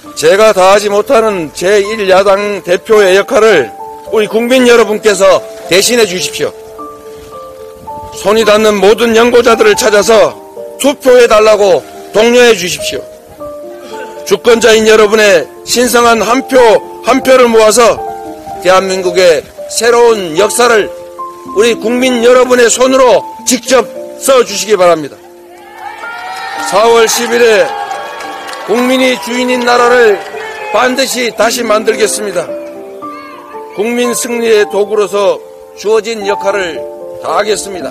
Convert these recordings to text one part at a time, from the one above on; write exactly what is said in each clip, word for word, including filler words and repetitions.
제가 다하지 못하는 제일 야당 대표의 역할을 우리 국민 여러분께서 대신해 주십시오. 손이 닿는 모든 연고자들을 찾아서 투표해달라고 독려해 주십시오. 주권자인 여러분의 신성한 한 표 한 표를 모아서 대한민국의 새로운 역사를 우리 국민 여러분의 손으로 직접 써주시기 바랍니다. 사월 십일에 국민이 주인인 나라를 반드시 다시 만들겠습니다. 국민 승리의 도구로서 주어진 역할을 다하겠습니다.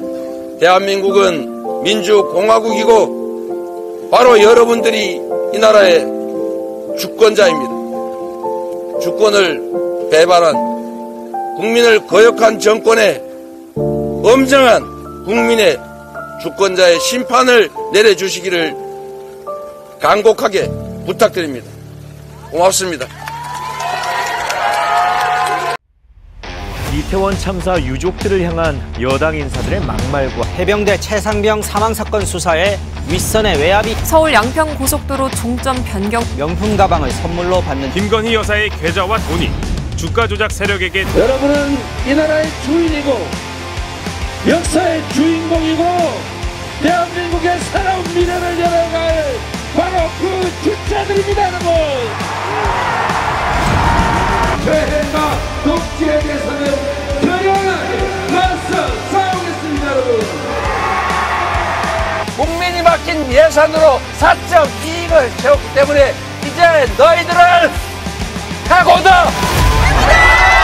대한민국은 민주공화국이고 바로 여러분들이 이 나라의 주권자입니다. 주권을 배반한 국민을 거역한 정권에 엄정한 국민의 주권자의 심판을 내려주시기를 간곡하게 부탁드립니다. 고맙습니다. 이태원 참사 유족들을 향한 여당 인사들의 막말과 해병대 최상병 사망사건 수사에 윗선의 외압이 서울 양평 고속도로 종점 변경 명품 가방을 선물로 받는 김건희 여사의 계좌와 돈이 주가 조작 세력에게 여러분은 이 나라의 주인이고 역사의 주인공이고 대한민국의 새로운 미래를 열어갈 바로 그 주자들입니다. 여러분, 죄행과 독재에 대해서는 결연하게 맞서 싸우겠습니다. 여러분, 국민이 맡긴 예산으로 사적 이익을 채웠기 때문에 이제 너희들을 각오다.